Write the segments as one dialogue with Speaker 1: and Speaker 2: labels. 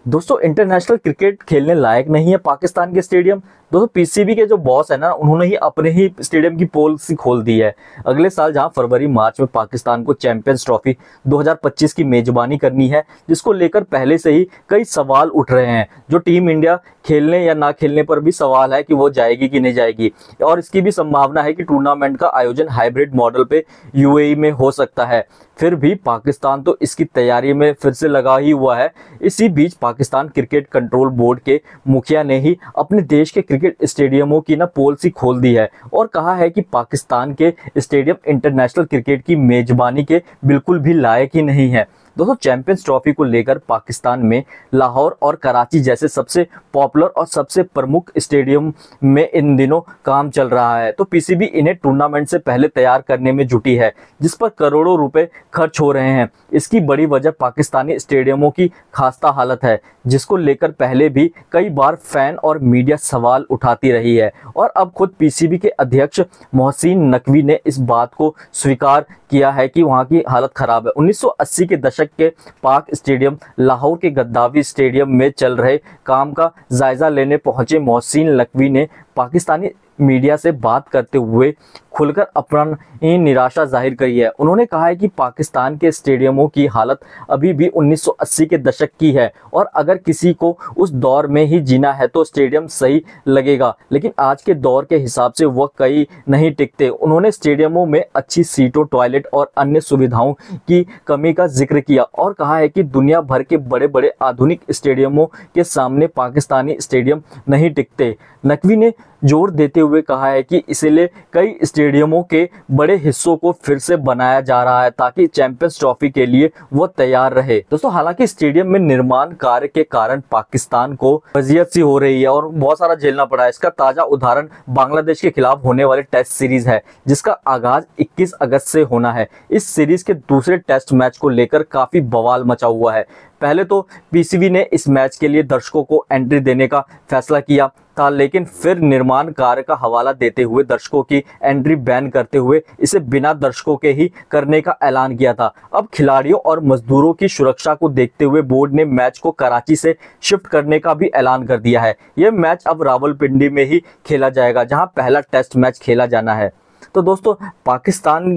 Speaker 1: दोस्तों international cricket खेलने लायक नहीं है पाकिस्तान के स्टेडियम। दोस्तों पीसीबी के जो बॉस है ना, उन्होंने ही अपने ही स्टेडियम की पॉलिसी खोल दी है। अगले साल जहां फरवरी मार्च में पाकिस्तान को चैंपियंस ट्रॉफी 2025 की मेजबानी करनी है, जिसको लेकर पहले से ही कई सवाल उठ रहे हैं। जो टीम इंडिया खेलने या ना खेलने पर भी सवाल है कि वो जाएगी कि नहीं जाएगी, और इसकी भी संभावना है कि टूर्नामेंट का आयोजन हाइब्रिड मॉडल पे यूएई में हो सकता है। फिर भी पाकिस्तान तो इसकी तैयारी में फिर से लगा ही हुआ है। इसी बीच पाकिस्तान क्रिकेट कंट्रोल बोर्ड के मुखिया ने ही अपने देश के क्रिकेट स्टेडियमों की पॉलिसी खोल दी है और कहा है कि पाकिस्तान के स्टेडियम इंटरनेशनल क्रिकेट की मेजबानी के बिल्कुल भी लायक ही नहीं है। दोस्तों चैंपियंस ट्रॉफी को लेकर पाकिस्तान में लाहौर और कराची जैसे सबसे पॉपुलर और सबसे प्रमुख स्टेडियम में इन दिनों काम चल रहा है, तो पीसीबी इन्हें टूर्नामेंट से पहले तैयार करने में जुटी है, जिस पर करोड़ों रुपए खर्च हो रहे हैं। इसकी बड़ी वजह पाकिस्तानी स्टेडियमों की खास्ता हालत है, जिसको लेकर पहले भी कई बार फैन और मीडिया सवाल उठाती रही है, और अब खुद पीसीबी के अध्यक्ष मोहसिन नकवी ने इस बात को स्वीकार किया है कि वहां की हालत खराब है। 1980 के दशक के पाक स्टेडियम लाहौर के गद्दाफी स्टेडियम में चल रहे काम का जायजा लेने पहुंचे मोहसिन नकवी ने पाकिस्तानी मीडिया से बात करते हुए खुलकर अपनी निराशा जाहिर करी है। उन्होंने कहा है कि पाकिस्तान के स्टेडियमों की हालत अभी भी 1980 के दशक की है, और अगर किसी को उस दौर में ही जीना है तो स्टेडियम सही लगेगा, लेकिन आज के दौर के हिसाब से वह कई नहीं टिकते। उन्होंने स्टेडियमों में अच्छी सीटों, टॉयलेट और अन्य सुविधाओं की कमी का जिक्र किया और कहा है कि दुनिया भर के बड़े बड़े आधुनिक स्टेडियमों के सामने पाकिस्तानी स्टेडियम नहीं टिकते। नकवी ने जोर देते हुए कहा है कि इसलिए कई स्टेडियमों के बड़े हिस्सों को फिर से बनाया जा रहा है ताकि चैंपियंस ट्रॉफी के लिए वो तैयार रहे। दोस्तों हालांकि स्टेडियम में निर्माण कार्य के कारण पाकिस्तान को वजीयत सी हो रही है और बहुत सारा झेलना पड़ा है। इसका ताजा उदाहरण बांग्लादेश के खिलाफ होने वाले टेस्ट सीरीज है, जिसका आगाज 21 अगस्त से होना है। इस सीरीज के दूसरे टेस्ट मैच को लेकर काफी बवाल मचा हुआ है। पहले तो पीसीबी ने इस मैच के लिए दर्शकों को एंट्री देने का फैसला किया था, लेकिन फिर निर्माण कार्य का हवाला देते हुए दर्शकों की एंट्री बैन करते हुए इसे बिना दर्शकों के ही करने का ऐलान किया था। अब खिलाड़ियों और मजदूरों की सुरक्षा को देखते हुए बोर्ड ने मैच को कराची से शिफ्ट करने का भी ऐलान कर दिया है। यह मैच अब रावलपिंडी में ही खेला जाएगा, जहां पहला टेस्ट मैच खेला जाना है। तो दोस्तों पाकिस्तान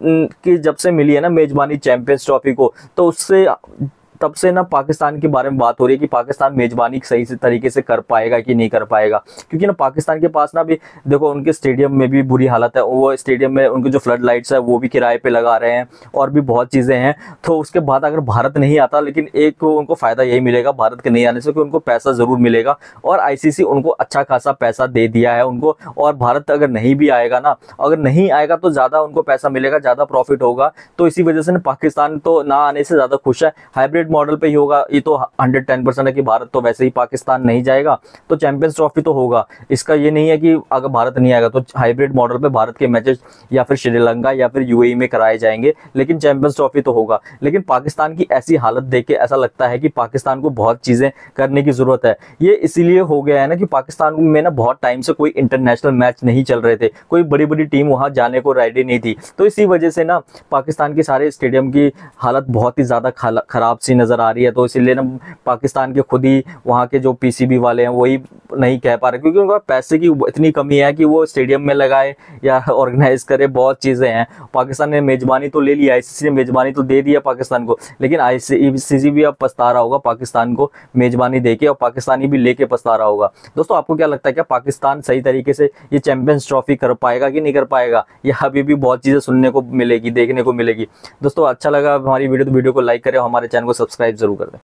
Speaker 1: की जब से मिली है ना मेजबानी चैंपियंस ट्रॉफी को, तो उससे तब से ना पाकिस्तान के बारे में बात हो रही है कि पाकिस्तान मेजबानी सही से तरीके से कर पाएगा कि नहीं कर पाएगा, क्योंकि ना पाकिस्तान के पास ना भी देखो उनके स्टेडियम में भी बुरी हालत है। वो स्टेडियम में उनके जो फ्लड लाइट्स है वो भी किराए पे लगा रहे हैं और भी बहुत चीज़ें हैं। तो उसके बाद अगर भारत नहीं आता, लेकिन एक उनको फ़ायदा यही मिलेगा भारत के नहीं आने से कि उनको पैसा ज़रूर मिलेगा, और आईसीसी उनको अच्छा खासा पैसा दे दिया है उनको। और भारत अगर नहीं भी आएगा ना, अगर नहीं आएगा तो ज़्यादा उनको पैसा मिलेगा, ज़्यादा प्रॉफिट होगा। तो इसी वजह से ना पाकिस्तान तो ना आने से ज़्यादा खुश है। हाइब्रिड मॉडल पे ही होगा, ये तो 110% है कि भारत तो वैसे ही पाकिस्तान नहीं जाएगा, तो चैंपियंस ट्रॉफी तो होगा। इसका ये नहीं है कि अगर भारत नहीं आएगा तो हाइब्रिड मॉडल पे भारत के मैचेस या फिर श्रीलंका या फिर यूएई में कराए जाएंगे, लेकिन चैंपियंस ट्रॉफी तो होगा। लेकिन पाकिस्तान की ऐसी हालत देख के ऐसा लगता है कि पाकिस्तान को बहुत चीज़ें करने की ज़रूरत है। ये इसीलिए हो गया है ना कि पाकिस्तान में ना बहुत टाइम से कोई इंटरनेशनल मैच नहीं चल रहे थे, कोई बड़ी बड़ी टीम वहाँ जाने को रेडी नहीं थी। तो इसी वजह से ना पाकिस्तान के सारे स्टेडियम की हालत बहुत ही ज़्यादा खराब सी नज़र आ रही है। तो इसलिए ना पाकिस्तान के खुद ही वहाँ के जो पीसीबी वाले हैं वही नहीं कह पा रहे, क्योंकि उनका पैसे की इतनी कमी है कि वो स्टेडियम में लगाए या ऑर्गेनाइज करे, बहुत चीज़ें हैं। पाकिस्तान ने मेजबानी तो ले लिया, आईसीसी ने मेजबानी तो दे दिया पाकिस्तान को, लेकिन आईसीसी भी अब पछता रहा होगा पाकिस्तान को मेजबानी देके, और पाकिस्तानी भी लेके पछता रहा होगा। दोस्तों आपको क्या लगता है, क्या पाकिस्तान सही तरीके से ये चैंपियंस ट्रॉफी कर पाएगा कि नहीं कर पाएगा, या अभी भी बहुत चीज़ें सुनने को मिलेगी, देखने को मिलेगी? दोस्तों अच्छा लगा हमारी वीडियो तो वीडियो को लाइक करें और हमारे चैनल को सब्सक्राइब जरूर कर दें।